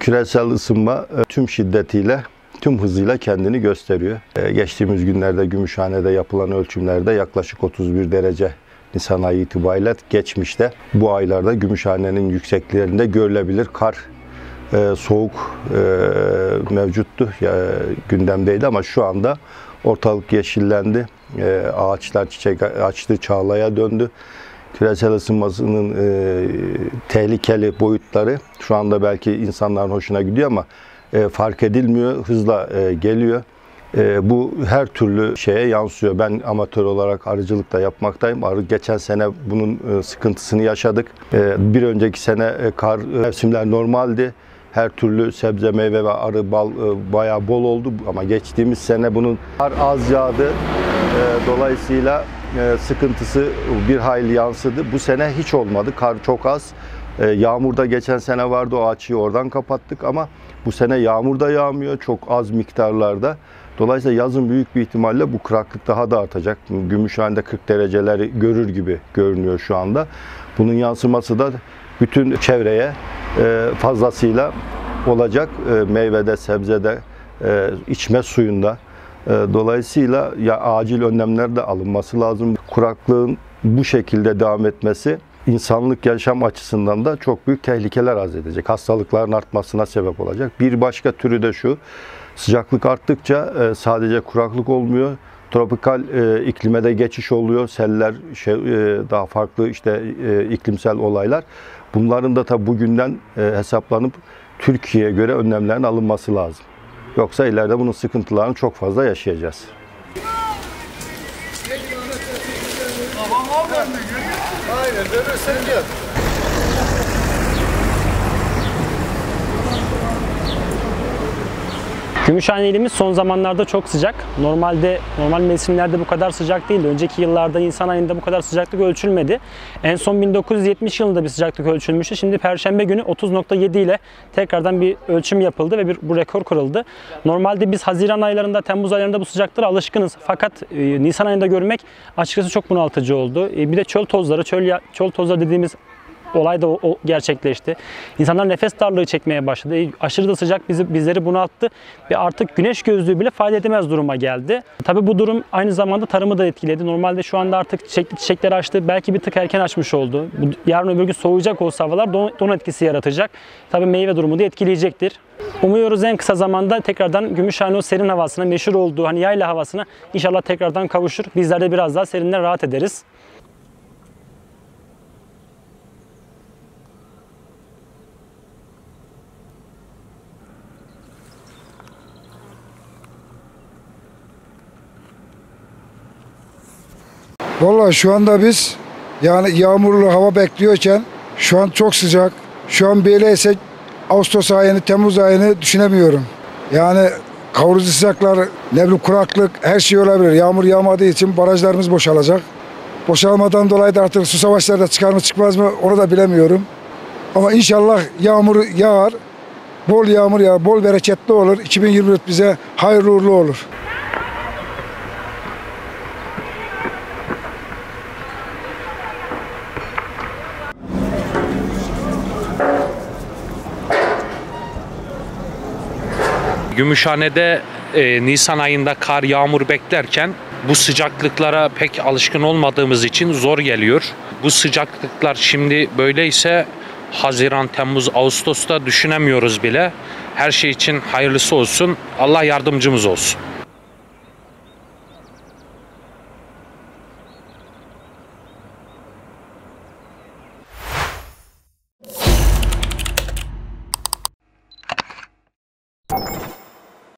Küresel ısınma tüm şiddetiyle, tüm hızıyla kendini gösteriyor. Geçtiğimiz günlerde Gümüşhane'de yapılan ölçümlerde yaklaşık 31 derece Nisan ayı itibariyle geçmişte bu aylarda Gümüşhane'nin yüksekliklerinde görülebilir kar, soğuk mevcuttu, gündemdeydi ama şu anda ortalık yeşillendi, ağaçlar çiçek açtı, çağlaya döndü. Küresel ısınmasının tehlikeli boyutları şu anda belki insanların hoşuna gidiyor ama fark edilmiyor, hızla geliyor. Bu her türlü şeye yansıyor. Ben amatör olarak arıcılık da yapmaktayım. Geçen sene bunun sıkıntısını yaşadık. Bir önceki sene kar mevsimler normaldi. Her türlü sebze, meyve ve arı, bal bayağı bol oldu. Ama geçtiğimiz sene bunun kar az yağdı. Dolayısıyla sıkıntısı bir hayli yansıdı. Bu sene hiç olmadı. Kar çok az. Yağmur da geçen sene vardı. O açıyı oradan kapattık ama bu sene yağmur da yağmıyor. Çok az miktarlarda. Dolayısıyla yazın büyük bir ihtimalle bu kuraklık daha da artacak. Gümüşhane'de 40 dereceleri görür gibi görünüyor şu anda. Bunun yansıması da bütün çevreye fazlasıyla olacak. Meyvede, sebzede, içme suyunda. Dolayısıyla acil önlemler de alınması lazım. Kuraklığın bu şekilde devam etmesi insanlık yaşam açısından da çok büyük tehlikeler arz edecek. Hastalıkların artmasına sebep olacak. Bir başka türü de şu: sıcaklık arttıkça sadece kuraklık olmuyor. Tropikal iklime de geçiş oluyor. Seller, daha farklı iklimsel olaylar. Bunların da tabi bugünden hesaplanıp Türkiye'ye göre önlemlerin alınması lazım. Yoksa ileride bunun sıkıntılarını çok fazla yaşayacağız. Aynen, dönürsen gel. Gümüşhane ilimiz son zamanlarda çok sıcak. Normal mevsimlerde bu kadar sıcak değildi. Önceki yıllarda Nisan ayında bu kadar sıcaklık ölçülmedi. En son 1970 yılında bir sıcaklık ölçülmüştü. Şimdi Perşembe günü 30.7 ile tekrardan bir ölçüm yapıldı ve bu rekor kırıldı. Normalde biz Haziran aylarında, Temmuz aylarında bu sıcaklara alışkınız. Fakat Nisan ayında görmek açıkçası çok bunaltıcı oldu. Bir de çöl tozları dediğimiz olay da gerçekleşti. İnsanlar nefes darlığı çekmeye başladı. Aşırı da sıcak bizleri bunalttı ve artık güneş gözlüğü bile fayda edemez duruma geldi. Tabii bu durum aynı zamanda tarımı da etkiledi. Normalde şu anda artık çiçekler açtı. Belki bir tık erken açmış oldu. Yarın öbür gün soğuyacak olsa havalar don etkisi yaratacak. Tabii meyve durumu da etkileyecektir. Umuyoruz en kısa zamanda tekrardan Gümüşhane o serin havasına, meşhur olduğu yayla havasına inşallah tekrardan kavuşur. Bizler de biraz daha serinler rahat ederiz. Vallahi şu anda biz yağmurlu hava bekliyorken şu an çok sıcak. Şu an böyleyse Ağustos ayını, Temmuz ayını düşünemiyorum. Yani kavurucu sıcaklar, kuraklık, her şey olabilir. Yağmur yağmadığı için barajlarımız boşalacak. Boşalmadan dolayı da artık su savaşları da çıkar mı çıkmaz mı onu da bilemiyorum. Ama inşallah yağmur yağar, bol yağmur yağar, bol bereketli olur. 2024 bize hayırlı uğurlu olur. Gümüşhane'de Nisan ayında kar, yağmur beklerken bu sıcaklıklara pek alışkın olmadığımız için zor geliyor. Bu sıcaklıklar şimdi böyleyse Haziran, Temmuz, Ağustos'ta düşünemiyoruz bile. Her şey için hayırlısı olsun. Allah yardımcımız olsun.